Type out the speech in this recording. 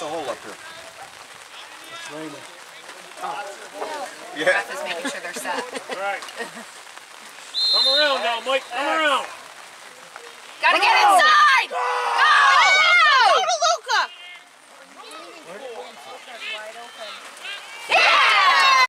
a hole up here. It's raining. Oh. Yeah. Beth is making sure they're set. Right.